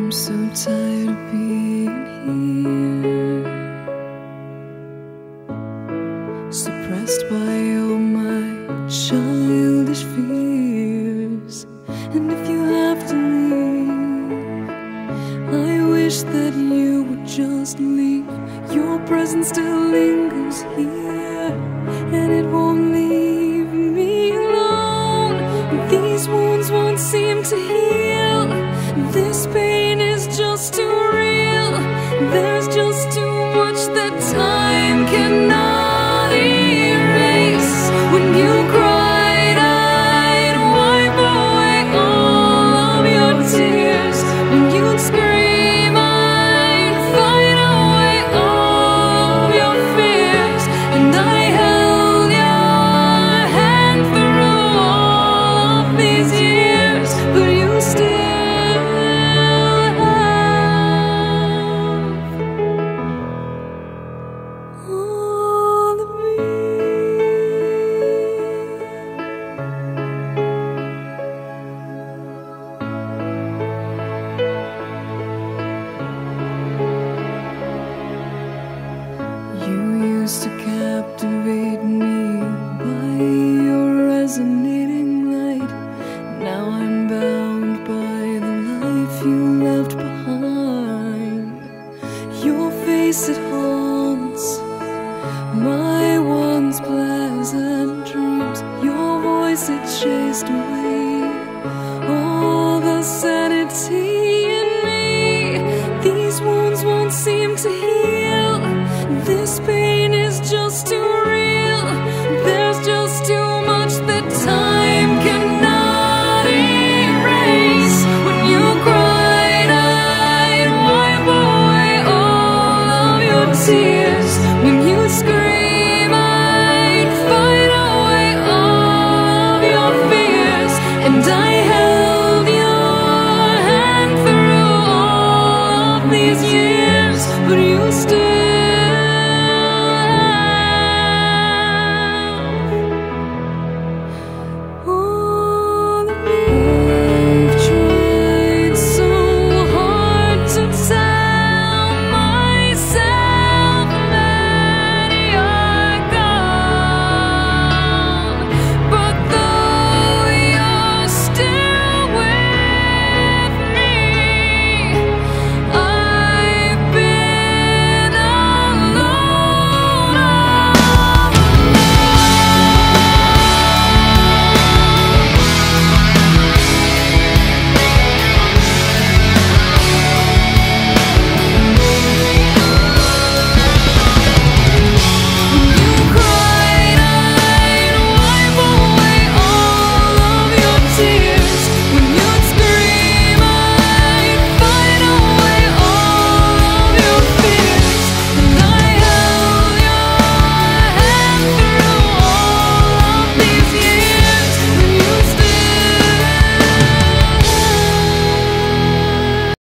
I'm so tired of being here, suppressed by all my childish fears. And if you have to leave, I wish that you would just leave. Your presence still lingers here, and it won't leave me alone. These wounds won't seem to heal. This pain is just too real. There's just too much that time cannot erase. When you cried, I'd wipe away all of your tears. When you'd scream, I'd fight away all of your fears. And I held your hand through all of these years, but you still to captivate me by your resonating light. Now I'm bound by the life you left behind. Your face, it haunts my once pleasant dreams. Your voice, it chased away all the sanity in me. These wounds won't seem to heal. This pain is just too real. There's just too much that time cannot erase. When you cried, I'd wipe away all of your tears. When you scream, I'd fight away all of your fears. And I held your hand through all of these years, but you still